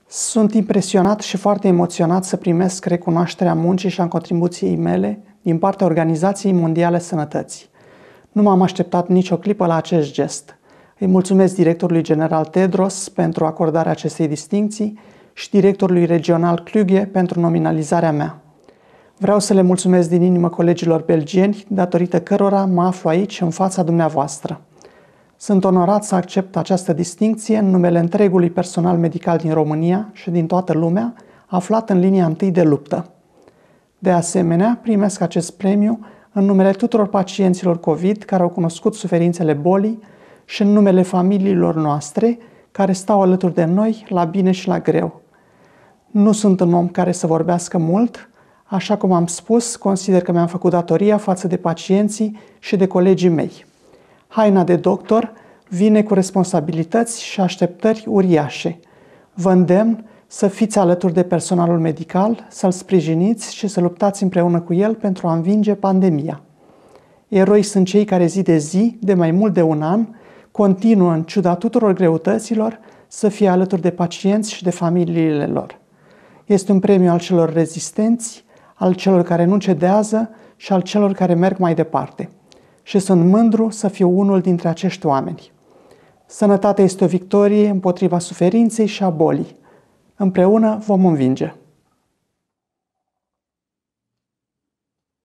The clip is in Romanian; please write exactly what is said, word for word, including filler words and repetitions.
Sunt impresionat și foarte emoționat să primesc recunoașterea muncii și a contribuției mele din partea Organizației Mondiale Sănătății. Nu m-am așteptat nicio clipă la acest gest. Îi mulțumesc directorului general Tedros pentru acordarea acestei distincții și directorului regional Kluge pentru nominalizarea mea. Vreau să le mulțumesc din inimă colegilor belgieni, datorită cărora mă aflu aici, în fața dumneavoastră. Sunt onorat să accept această distincție în numele întregului personal medical din România și din toată lumea, aflat în linia întâi de luptă. De asemenea, primesc acest premiu în numele tuturor pacienților COVID care au cunoscut suferințele bolii și în numele familiilor noastre care stau alături de noi la bine și la greu. Nu sunt un om care să vorbească mult, așa cum am spus, consider că mi-am făcut datoria față de pacienții și de colegii mei. Haina de doctor vine cu responsabilități și așteptări uriașe. Vă îndemn să fiți alături de personalul medical, să-l sprijiniți și să luptați împreună cu el pentru a învinge pandemia. Eroi sunt cei care zi de zi, de mai mult de un an, continuă în ciuda tuturor greutăților să fie alături de pacienți și de familiile lor. Este un premiu al celor rezistenți, al celor care nu cedează și al celor care merg mai departe. Și sunt mândru să fiu unul dintre acești oameni. Sănătatea este o victorie împotriva suferinței și a bolii. Împreună vom învinge.